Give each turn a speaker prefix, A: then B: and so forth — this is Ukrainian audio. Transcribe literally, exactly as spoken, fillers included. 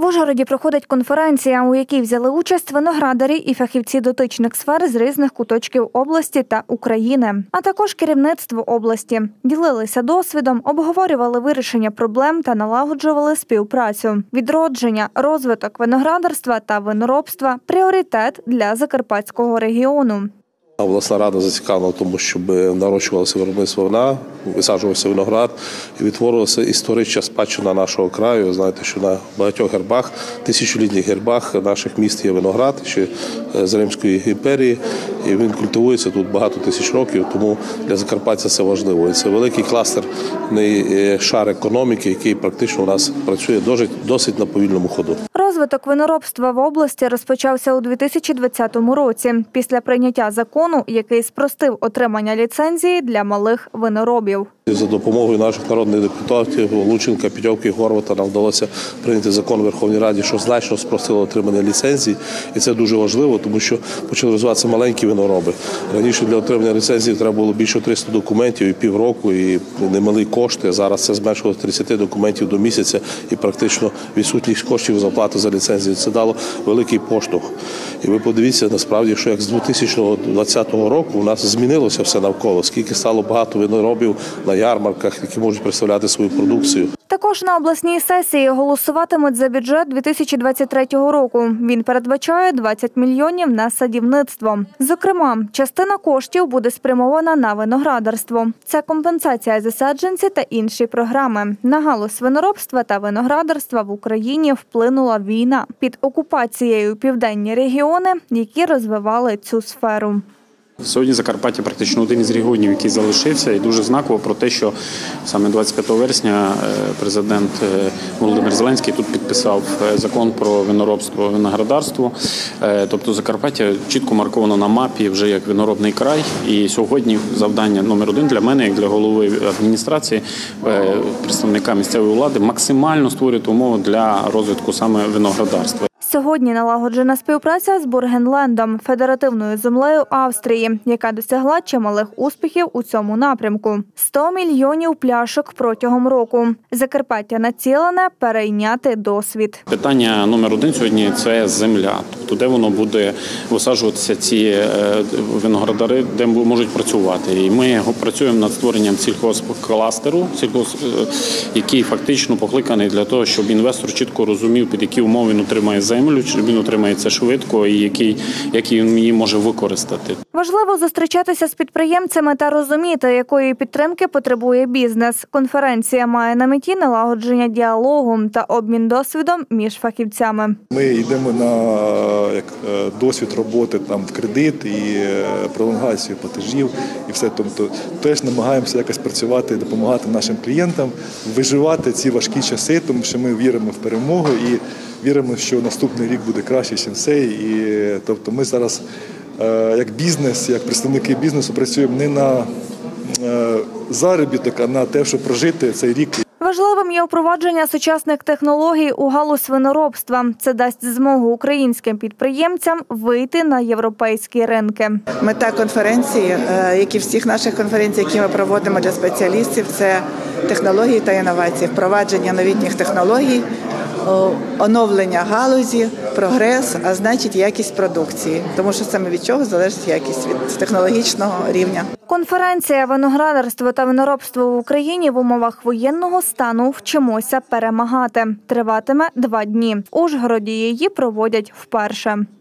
A: В Ужгороді проходить конференція, у якій взяли участь виноградарі і фахівці дотичних сфер з різних куточків області та України, а також керівництво області. Ділилися досвідом, обговорювали вирішення проблем та налагоджували співпрацю. Відродження, розвиток виноградарства та виноробства – пріоритет для Закарпатського регіону.
B: Обласна рада зацікавлена в тому, щоб нарощувалося виробництво вина, висаджувався виноград і відтворювалася історична спадщина нашого краю. Знаєте, що на багатьох гербах, тисячолітніх гербах наших міст є виноград, ще з Римської імперії, і він культивується тут багато тисяч років, тому для Закарпаття це важливо. І це великий кластерний шар економіки, який практично у нас працює досить, досить на повільному ходу.
A: Розвиток виноробства в області розпочався у дві тисячі двадцятому році, після прийняття закону, який спростив отримання ліцензії для малих виноробів.
B: За допомогою наших народних депутатів Лученка, Петьовки, Горвата нам вдалося прийняти закон у Верховній Раді, що значно спростило отримання ліцензій. І це дуже важливо, тому що почали розвиватися маленькі винороби. Раніше для отримання ліцензії треба було більше триста документів і півроку, і немалі кошти. А зараз це зменшило тридцять документів до місяця і практично відсутність коштів за оплату за ліцензію. Це дало великий поштовх. І ви подивіться, насправді, що як з дві тисячі двадцятого року у нас змінилося все навколо, скільки стало багато виноробів на ярмарках, які можуть представляти свою продукцію.
A: Також на обласній сесії голосуватимуть за бюджет дві тисячі двадцять третього року. Він передбачає двадцять мільйонів на садівництво. Зокрема, частина коштів буде спрямована на виноградарство. Це компенсація за саджанці та інші програми. На галузь виноробства та виноградарства в Україні вплинула війна. Під окупацією південні регіони, які розвивали цю сферу.
C: Сьогодні Закарпаття практично один із регіонів, який залишився, і дуже знаково про те, що саме двадцять п'ятого вересня президент Володимир Зеленський тут підписав закон про виноробство і виноградарство. Тобто Закарпаття чітко марковано на мапі вже як виноробний край. І сьогодні завдання номер один для мене, як для голови адміністрації, представника місцевої влади, максимально створювати умови для розвитку саме виноградарства.
A: Сьогодні налагоджена співпраця з Бургенлендом, федеративною землею Австрії, яка досягла чималих успіхів у цьому напрямку. сто мільйонів пляшок протягом року. Закарпаття націлене перейняти досвід.
C: Питання номер один сьогодні – це земля. Тобто, де воно буде висаджуватися ці виноградари, де можуть працювати. І ми працюємо над створенням сільхозкластеру, який фактично покликаний для того, щоб інвестор чітко розумів, під які умови він отримає землю, чи він отримає це швидко і який, який він її може використати.
A: Важливо зустрічатися з підприємцями та розуміти, якої підтримки потребує бізнес. Конференція має на меті налагодження діалогу та обмін досвідом між фахівцями.
D: Ми йдемо на як, досвід роботи там, в кредит і пролонгацію платежів і все. Тобто теж намагаємося якось працювати і допомагати нашим клієнтам виживати ці важкі часи, тому що ми віримо в перемогу і віримо, що наступний рік буде краще, ніж цей. І, тобто ми зараз як бізнес, як представники бізнесу працюємо не на заробіток, а на те, щоб прожити цей рік.
A: Важливим є впровадження сучасних технологій у галузь виноробства. Це дасть змогу українським підприємцям вийти на європейські ринки.
E: Мета конференції, як і всіх наших конференцій, які ми проводимо для спеціалістів, це технології та інновації, впровадження новітніх технологій, оновлення галузі, прогрес, а значить якість продукції. Тому що саме від чого залежить якість, від технологічного рівня.
A: Конференція «Виноградарство та виноробство в Україні в умовах воєнного стану. Вчимося перемагати» триватиме два дні. В Ужгороді її проводять вперше.